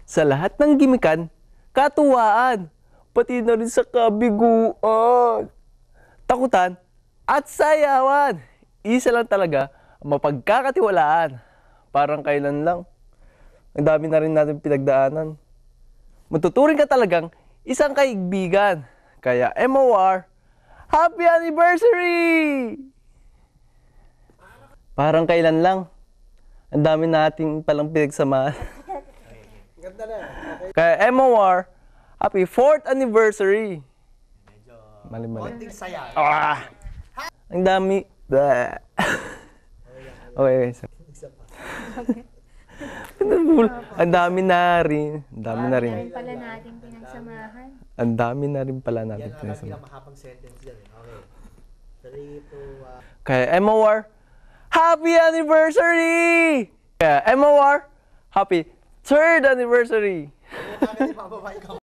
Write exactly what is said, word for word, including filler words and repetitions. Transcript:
Sa lahat ng gimikan, katuwaan, pati na rin sa kabiguan, takutan, at sayawan. Isa lang talaga ang mapagkakatiwalaan. Parang kailan lang. Ang dami na rin natin pinagdaanan. Matuturing ka talagang isang kaibigan. Kaya M O R, Happy Anniversary! Parang kailan lang. Ang dami nating palang pinagsamahan. Ganda na. Okay. Kaya M O R, Happy fourth Anniversary! Medyo Mali-mali. konting saya. Ah! Ang dami. Bleh. Okay, so. Ang dami na rin. Ang dami na rin. Ang dami pala natin pinagsamahan. Ang dami na rin pala natin Yan ang pinagsamahan. pinakamahapang sentence dyan. eh. Okay. three, two, one. Kaya M O R, Happy Anniversary! Kaya M O R, Happy third Anniversary! Kung kami ni Papa Mike.